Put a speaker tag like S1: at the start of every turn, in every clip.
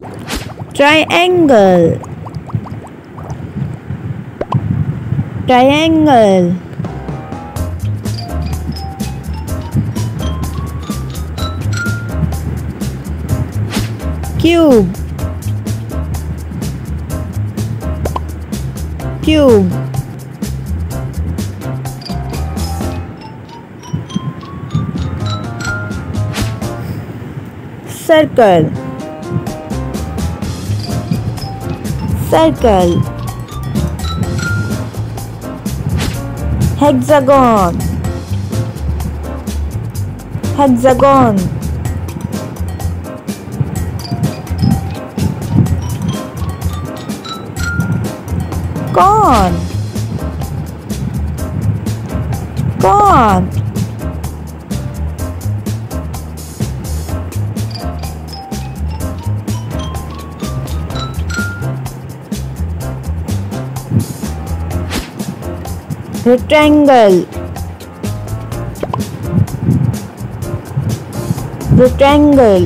S1: triangle, triangle, cube, cube, circle, circle, hexagon, hexagon, cone, cone, rectangle, rectangle,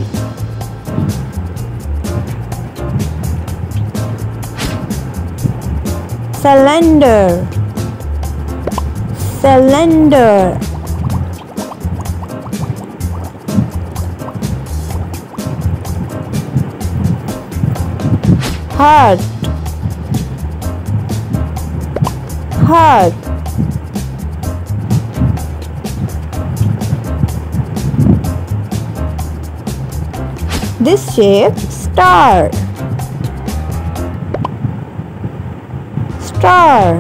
S1: cylinder, cylinder, heart, heart, this shape star, star,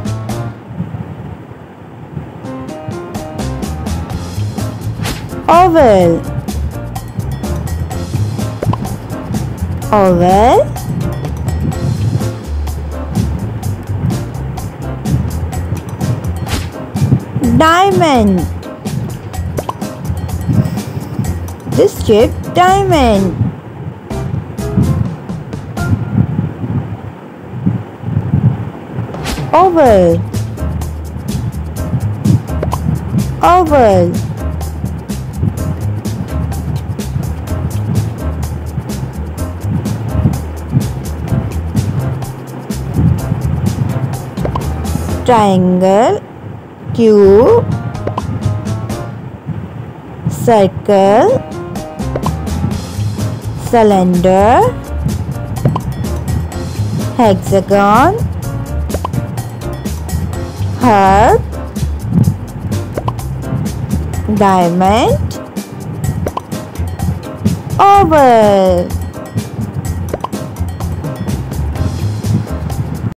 S1: oval, oval, diamond, this shape diamond, oval, oval, triangle, cube, circle, cylinder, hexagon, heart, diamond, oval.